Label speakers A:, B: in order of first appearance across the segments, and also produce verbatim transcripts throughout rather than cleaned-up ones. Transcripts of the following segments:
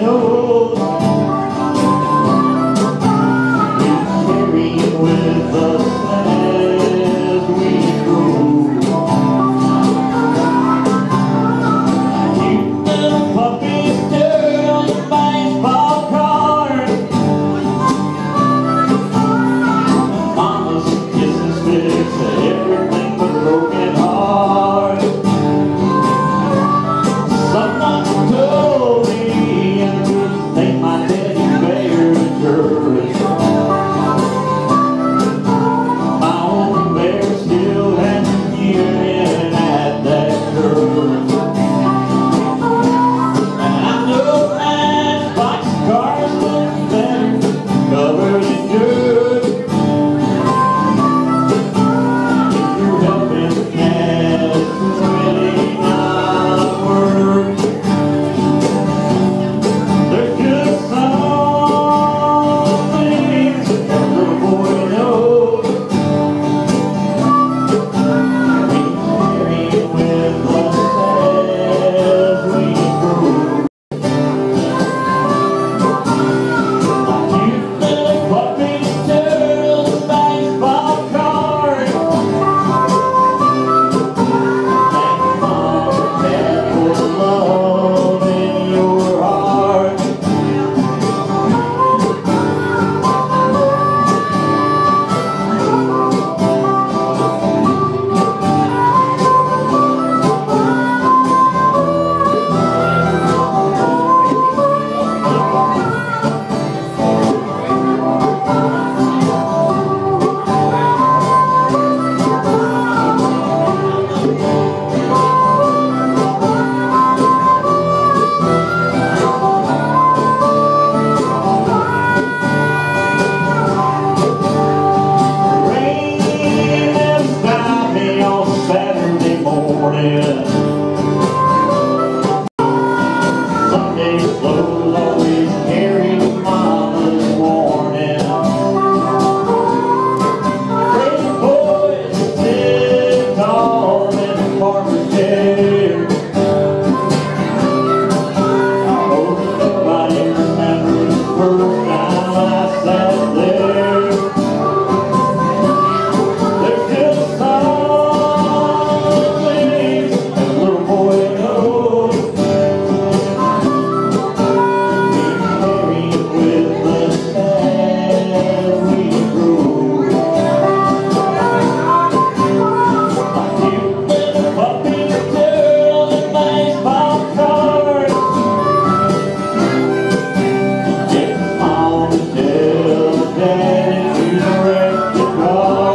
A: knows. We're carrying with us as we grow. Keep the puppies turn the baseball card. Mama's kisses fix everything but broken heart. Someone told me I couldn't take my teddy bear to church. My own bear still hasn't given at that church. And I know matchbox cars look better covered in dirt. If you're helping cats, it's really not work. There's just some things that little boy knows. We carry with us as we grow. Like cute little puppies turn the baseball card. Thank Mom or Dad for the love in your heart. Rain has got me on Saturday morning. Sunday clothes always carry Mama's warning. Crazy boys sit tall in the farmer's chair. Oh, nobody remembers the first time I sat there. There's just some things that little boy knows. We carry with us as we grow. Like cute little puppies turn the baseball card. Get Mom to tell Daddy to direct the car.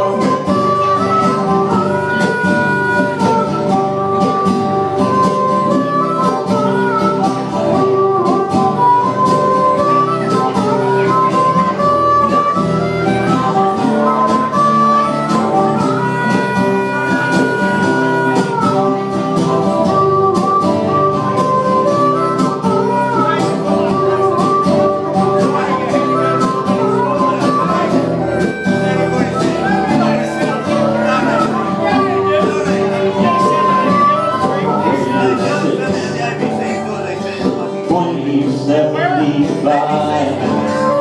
A: twenty seventy-five